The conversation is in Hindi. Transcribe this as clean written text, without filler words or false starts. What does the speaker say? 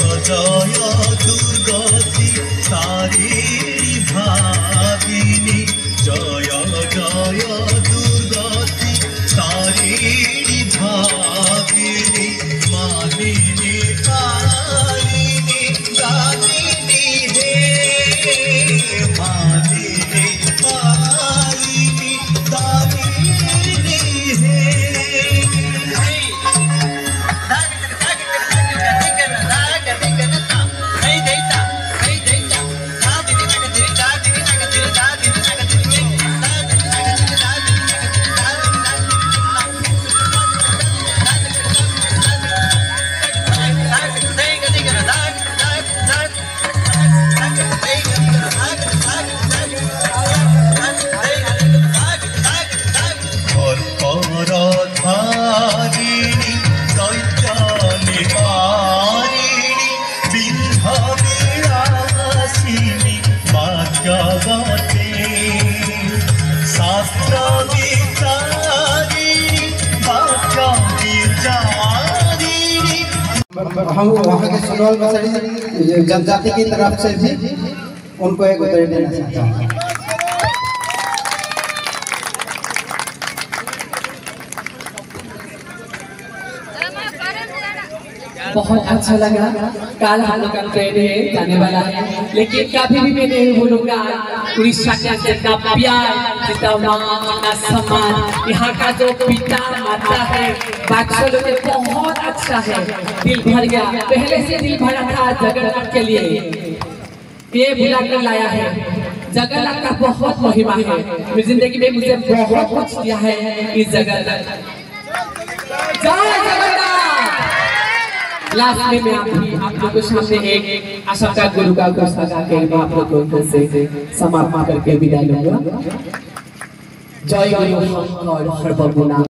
जय दुर्गति तारी भागिनी जय जय दुर्गति तारी भागिनी मानिनी कालिनी दानिनी हे मानिनी कालिनी दानिनी हे हम वहाँ के सोनवाल बसड़ी जनजाति की तरफ से भी उनको एक उदाहरण देना चाहता हूँ। बहुत अच्छा लगा। कल हम लोग का ट्रेन है जाने वाला है, लेकिन कभी भी मैंने बोलूँगा उड़ीसा का जितना प्यार, जितना मान, जितना सम्मान, यहाँ का जो पिता माता है बादशाह लोग बहुत अच्छा है। दिल भर गया, पहले से दिल भरा था जगन्नाथ के लिए, ये बुला कर लाया है। जगन्नाथ का बहुत महिमा है, मेरी जिंदगी में मुझे बहुत कुछ दिया है इस जगन्नाथ। जय जगन्नाथ। लास्ट में मैं आप लोगों के सामने एक आशा का गुरु का गोस्ता गा के मैं आप लोगों को से समाप्त करके विदाई लूंगा। जय गुरु हर